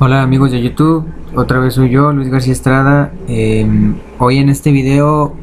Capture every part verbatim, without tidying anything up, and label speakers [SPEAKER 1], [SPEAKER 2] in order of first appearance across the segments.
[SPEAKER 1] Hola amigos de YouTube, otra vez soy yo, Luis García Estrada. Eh, hoy en este video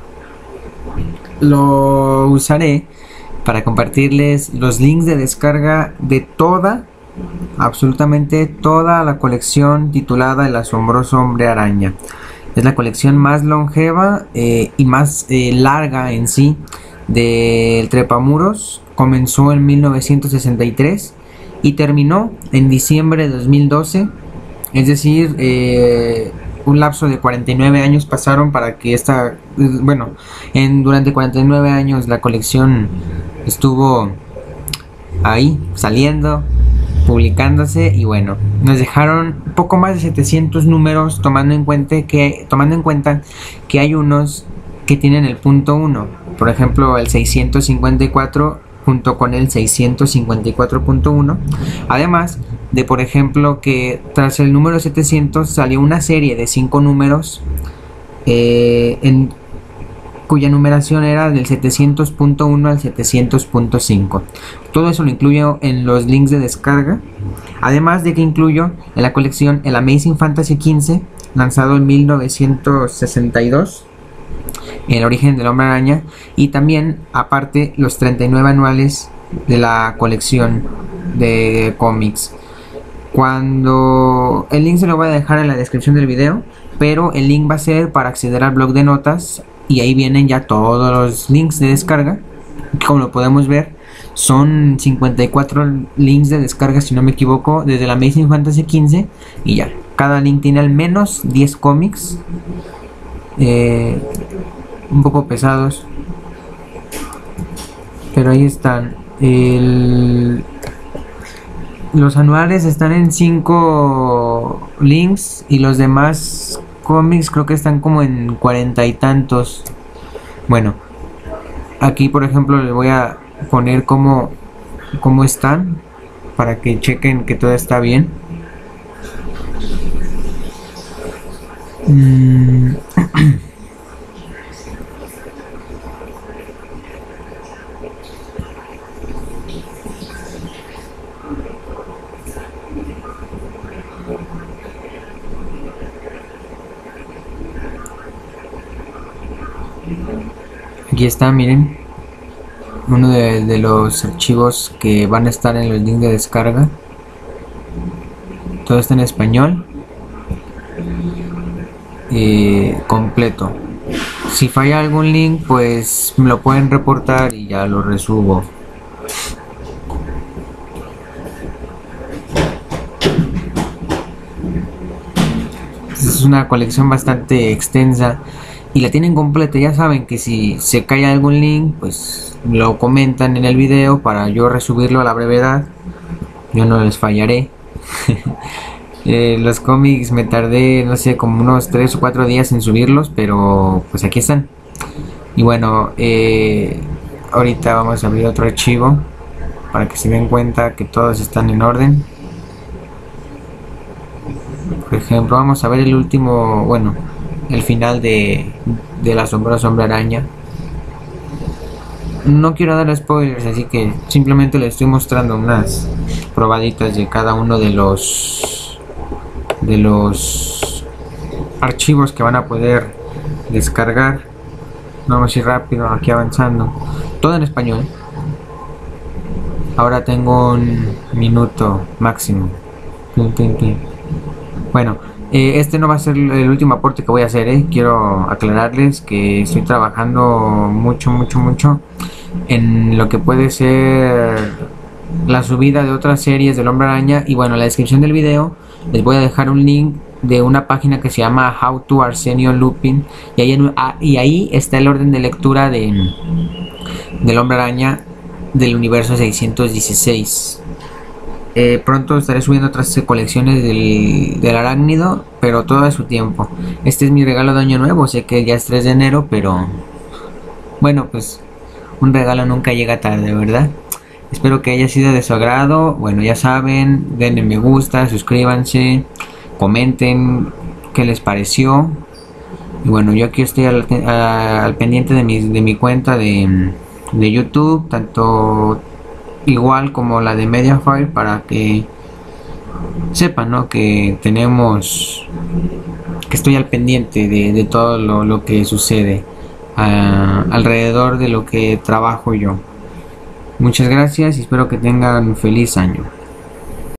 [SPEAKER 1] lo usaré para compartirles los links de descarga de toda, absolutamente toda la colección titulada El Asombroso Hombre Araña. Es la colección más longeva eh, y más eh, larga en sí del Trepamuros. Comenzó en mil novecientos sesenta y tres y terminó en diciembre de dos mil doce, es decir, eh, un lapso de cuarenta y nueve años pasaron para que esta, bueno, en, durante cuarenta y nueve años la colección estuvo ahí, saliendo, publicándose, y bueno, nos dejaron poco más de setecientos números, tomando en cuenta que, tomando en cuenta que hay unos que tienen el punto uno, por ejemplo el seiscientos cincuenta y cuatro junto con el seiscientos cincuenta y cuatro punto uno, además de, por ejemplo, que tras el número setecientos salió una serie de cinco números eh, en cuya numeración era del setecientos punto uno al setecientos punto cinco. Todo eso lo incluyo en los links de descarga, además de que incluyo en la colección el Amazing Fantasy quince, lanzado en mil novecientos sesenta y dos, El Origen del Hombre Araña, y también aparte los treinta y nueve anuales de la colección de cómics. Cuando el link se lo voy a dejar en la descripción del video, pero el link va a ser para acceder al blog de notas, y ahí vienen ya todos los links de descarga. Como lo podemos ver, son cincuenta y cuatro links de descarga, si no me equivoco, desde la Amazing Fantasy quince, y ya cada link tiene al menos diez cómics, eh, un poco pesados, pero ahí están. El, los anuales están en cinco links y los demás cómics creo que están como en cuarenta y tantos. Bueno, aquí por ejemplo les voy a poner cómo, cómo están para que chequen que todo está bien. Mm. Aquí está, miren, uno de, de los archivos que van a estar en los links de descarga. Todo está en español, eh, completo. Si falla algún link, pues me lo pueden reportar y ya lo resubo. Es una colección bastante extensa y la tienen completa. Ya saben que si se cae algún link, pues lo comentan en el video para yo resubirlo a la brevedad. Yo no les fallaré. eh, los cómics me tardé, no sé, como unos tres o cuatro días en subirlos, pero pues aquí están. Y bueno, eh, ahorita vamos a abrir otro archivo para que se den cuenta que todos están en orden. Por ejemplo, vamos a ver el último, bueno, el final de del Asombroso Hombre Araña. No quiero dar spoilers, así que simplemente les estoy mostrando unas probaditas de cada uno de los de los archivos que van a poder descargar. Vamos a ir rápido aquí avanzando, todo en español. Ahora tengo un minuto máximo. Bueno, eh, este no va a ser el último aporte que voy a hacer, ¿eh? Quiero aclararles que estoy trabajando mucho, mucho, mucho en lo que puede ser la subida de otras series del Hombre Araña. Y bueno, en la descripción del video les voy a dejar un link de una página que se llama How to Arsenio Lupin, y ahí, en, ah, y ahí está el orden de lectura de del Hombre Araña del universo seiscientos dieciséis. Eh, pronto estaré subiendo otras colecciones del, del arácnido, pero todo a su tiempo. Este es mi regalo de año nuevo. Sé que ya es tres de enero, pero bueno, pues un regalo nunca llega tarde, ¿verdad? Espero que haya sido de su agrado. Bueno, ya saben, denle me gusta, suscríbanse, comenten qué les pareció. Y bueno, yo aquí estoy al, a, al pendiente de mi, de mi cuenta de, de YouTube, tanto igual como la de Mediafire, para que sepan, ¿no? Que tenemos, que estoy al pendiente de, de todo lo, lo que sucede uh, alrededor de lo que trabajo yo. Muchas gracias y espero que tengan un feliz año.